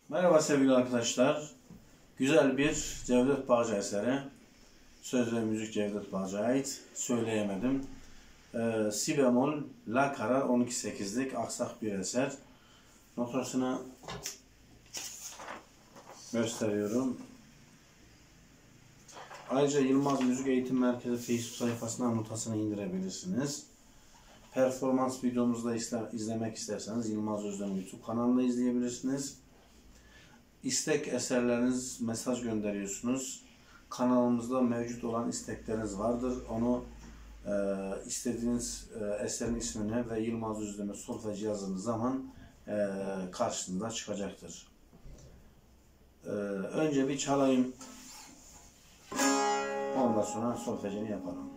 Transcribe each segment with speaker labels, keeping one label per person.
Speaker 1: Merhaba sevgili arkadaşlar. Güzel bir Cevdet Bağcı eseri. Söz ve müzik Cevdet Bağcı'ya ait. Söyleyemedim. Si bemol, la karar 12/8'lik aksak bir eser. Notasını gösteriyorum. Ayrıca Yılmaz Müzik Eğitim Merkezi Facebook sayfasından notasını indirebilirsiniz. Performans videomuzu da izlemek isterseniz Yılmaz Özdemir YouTube kanalında izleyebilirsiniz. İstek eserleriniz, mesaj gönderiyorsunuz. Kanalımızda mevcut olan istekleriniz vardır. Onu istediğiniz eserin ismini ve Yılmaz Özdemir solfej yazdığınız zaman karşınıza çıkacaktır. Önce bir çalayım. Ondan sonra solfejini yapalım.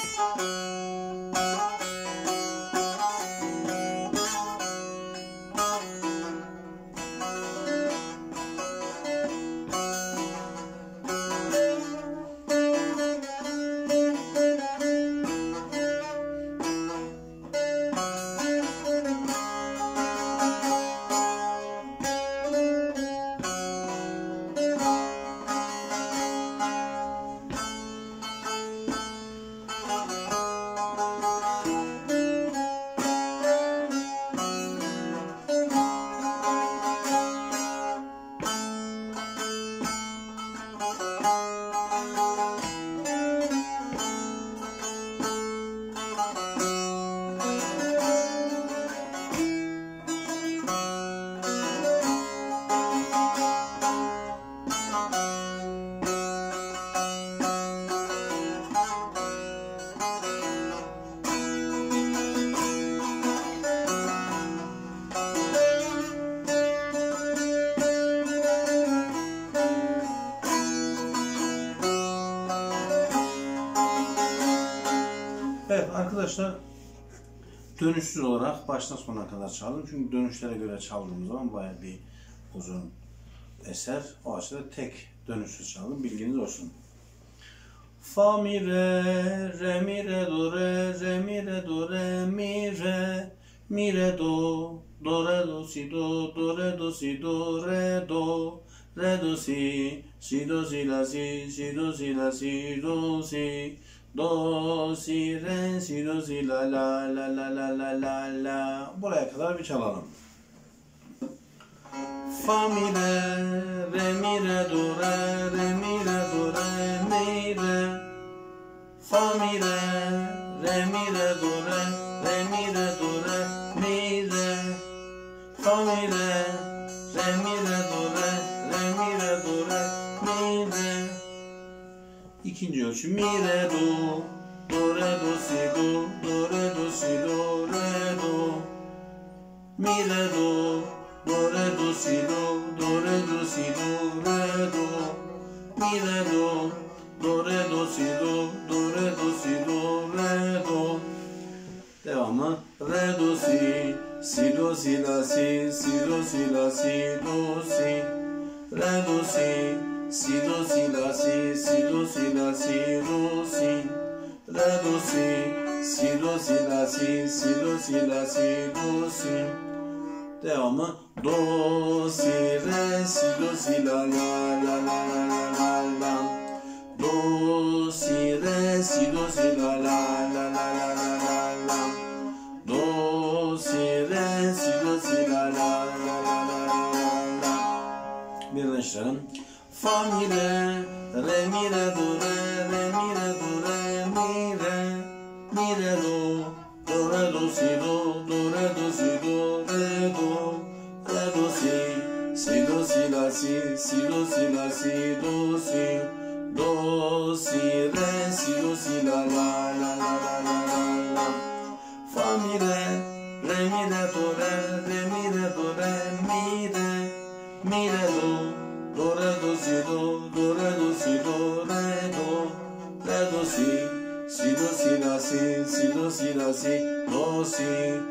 Speaker 1: Evet arkadaşlar, dönüşsüz olarak baştan sona kadar çaldım. Çünkü dönüşlere göre çaldığım zaman bayağı bir uzun eser. O açıdan tek dönüşsüz çaldım. Bilginiz olsun. Fa mi re, re mi re do re, re mi re do re mi re, mi re do, do re do si do, do re do si do re do, re do si do si la si, si do si la si do si. Do, si, re, si, do, si, la, la, la, la, la, la, la, la. Buraya kadar bir çalalım. Fa, mi, re, mi, re, do, re, mi, re, do, re, mi, re. Fa, mi, re, mi, re, do, re, mi, re, do, re, mi, re. Fa, mi, re, mi, re, do, re, mi, re, do, re, mi, re. İkinci ölçü mi re do, do re do si do, do re do si do re do, mi re do, do re do si do, do re do si do re do, mi re do, do re do si do, do re do si do re do. Devamı re do si do si la si, si do si la si do si, re do si. Si do si la si, si do si la si do si, re do si do si la si, si do si la si do si. Devamı do si re, si do si la la la la la la la. Do si re, si do si la la la la la la la. Do si re, si do si la la la la la la. Birleştirelim. Fa mi re mi re do re mi re do re mi re do re do si do, do re do si do re do si do si la si, si do si la si do si re, si do si la la la la la la la. Fa mi re mi re do re mi re do re mi re do. Do re do si do, do re do si do re do si do si la si, si do si la si do si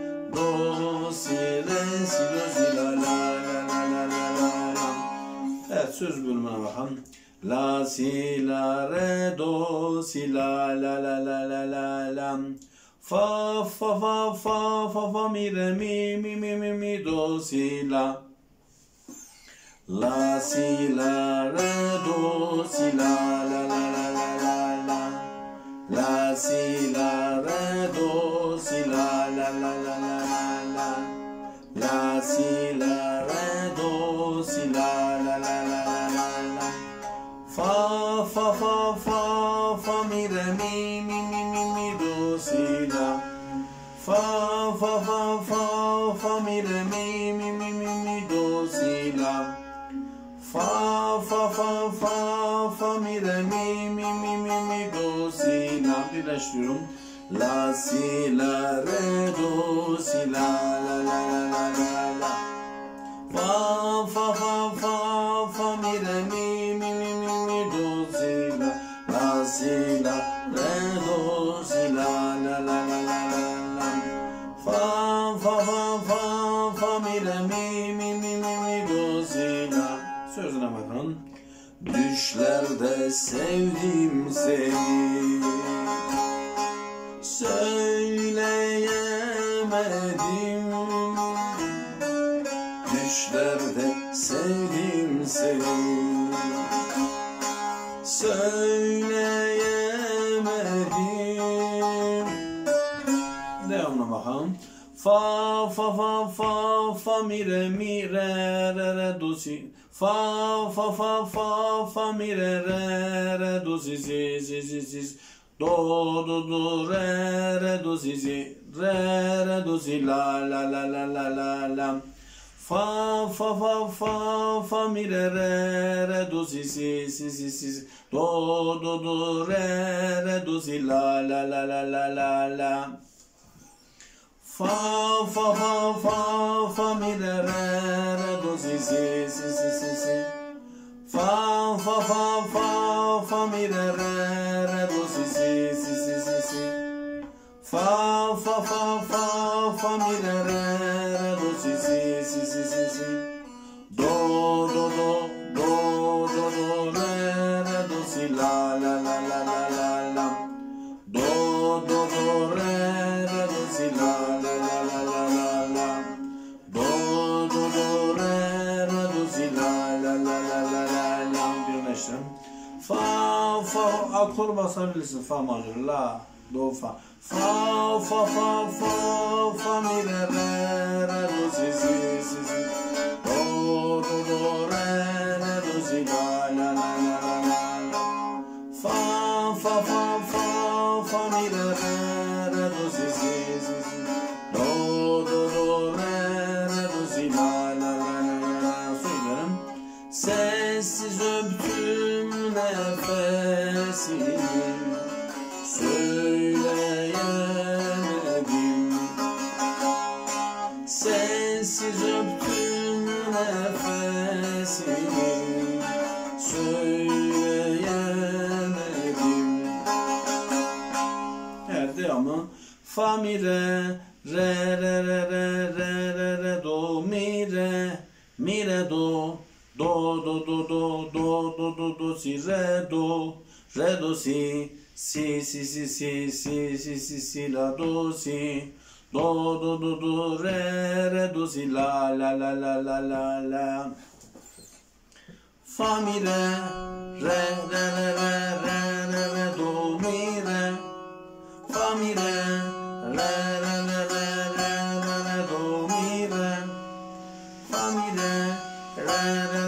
Speaker 1: re, si do si la la la la la la la. Evet, söz bölümüne bakalım. La si la re do si la la la la la la la. Fa fa fa fa fa fa mi re mi mi mi mi mi do si la. La si la re do si la la la la la la la. La si la re do si la la la la la la la. La si la re do si la la la la la la la. Fa fa fa fa fa mi re mi mi mi mi mi do si la. Fa fa fa fa fa mi re mi mi mi mi mi do si la. Fa fa fa fa fa mi re mi mi mi mi mi do si la. Birleştiriyorum. La si la re do si la la la la la la la. Fa fa fa fa fa mi re mi mi mi mi mi do si la. La si la re do si la la la la la la la. Fa fa fa fa fa mi re mi mi mi mi mi do si la. Sözüne bakın. Düşlerde sevdim seni, söyleyemedim. Düşlerde sevdim seni, söyleyemedim. Devamına bakalım. Fa fa fa fa fa mi re re do si. Fa fa fa fa fa mi re do si si si si si. Do do do re do si si re do si la la la la la la la. Fa fa fa fa fa mi re do si si si si si. Do do do re do si la la la la la la la. Fa fa fa fa fa mi re do si si si si si si. Fa fa fa fa fa mi re do si si si si si si. Fa fa fa fa fa mi re do si si si si si si. Do do do do do do re do si la la la la la la la. Do do do re do si la la la la la la la. Do do do re do si la la la la la la la. Birleştirelim. Fa fa akor basabilirsin. Fa majör, la, do, fa. Fa fa fa fa fa mi re do si si si si. Do do do re do si la la la la la la la. Fa fa fa fa fa mi re do si si si si. Do do do re do si la la la la la. Sözlerim. Sessiz öptüm nefesini, söyleyemedim. Sensiz öptüm nefesini, söyleyemedim. Evet, devamı. Fa mi re re do mi re do. Do do do do do do do do si re do si si si si si si si si si la do si. Do do do do re do si la la la la la la la. Fa mi re do mi re. Fa mi re do mi re. Fa mi re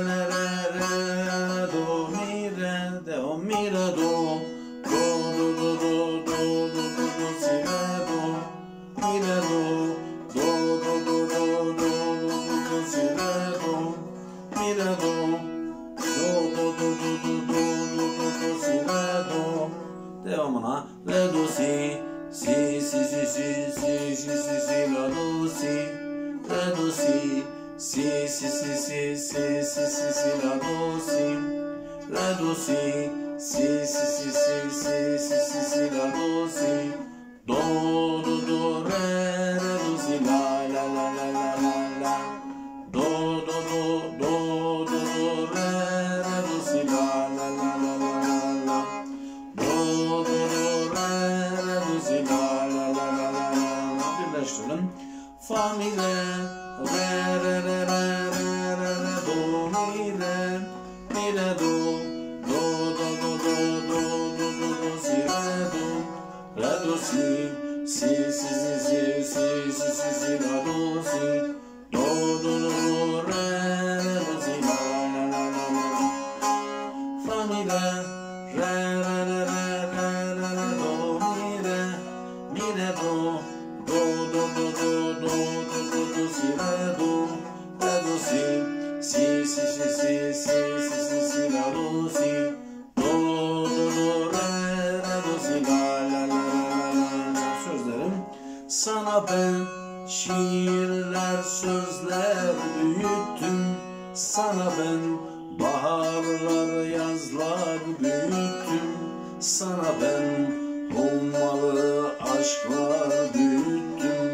Speaker 1: do mi re. Devam mi re do. Do do do do do do do do si re do. Mi re do. Do do do do do do do si re do. Mi re do. Do do do do do do do do si re do. Devamına re do si. Si si si si si si si si la do si. Re do si. Si si si si si si si si la do si. Re do si. Si si si si si si si si la do si. Do do do re do si la la la la la la la. Do do do do do do re do si la la la la la la la. Do do do re do si la la la la la la. Birleştirelim. Fa mi re do mi re, mi re do, do do do do do do do do si re do si, si si si si si si si si la do si, do do do do re do si la la la la la, fa mi re re re re re re re do mi re do do do do do do do do do si re do si, si si si si si si si si la do si, do do do re re do si la la la la la. Sözlerim: sana ben şiirler sözler büyüttüm, sana ben baharlar yazlar büyüttüm, sana ben hummalı aşklar büyüttüm,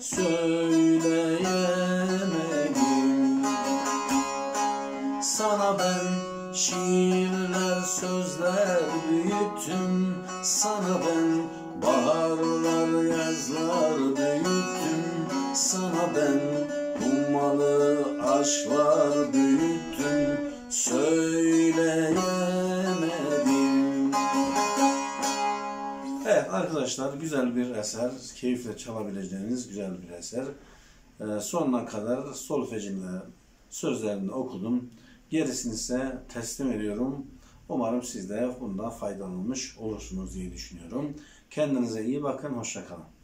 Speaker 1: söyleyemedim. Sana ben şiirler sözler büyüttüm, sana ben baharlar yazlar büyüttüm, sana ben hummalı aşklar büyüttüm, söyleyemedim. Evet arkadaşlar, güzel bir eser, keyifle çalabileceğiniz güzel bir eser. Sonuna kadar solfejimle sözlerini okudum. Gerisini ise teslim ediyorum. Umarım siz de bundan faydalanmış olursunuz diye düşünüyorum. Kendinize iyi bakın, hoşça kalın.